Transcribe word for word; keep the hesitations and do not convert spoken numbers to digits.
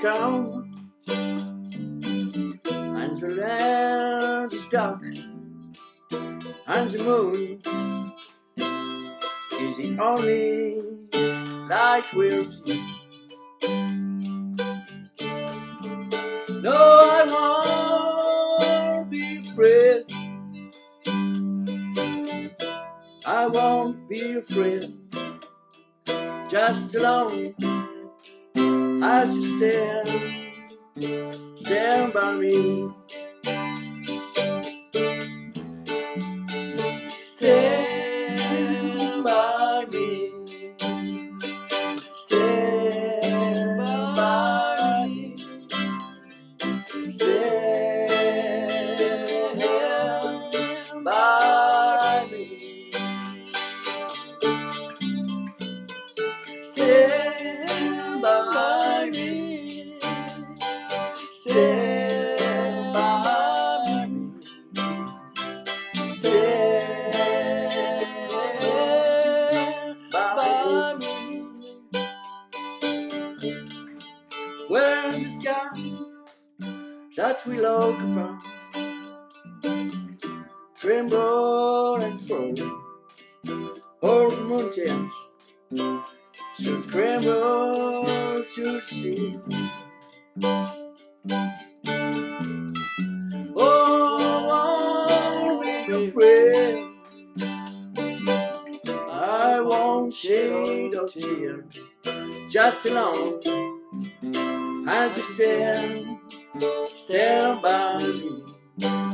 come, and the land is dark, and the moon is the only light we'll see. No, I won't be afraid. I won't be afraid. Just alone as you stand, stand by me. Stand by me. Stand by me. Stand by me. Stand by me. Stand by me. Stand by me. Where is the sky that we look upon? Tremble and fall. All the mountains should tremble to see. Oh, I won't be afraid. I won't shed a tear. Just alone, I just stand, stand by me.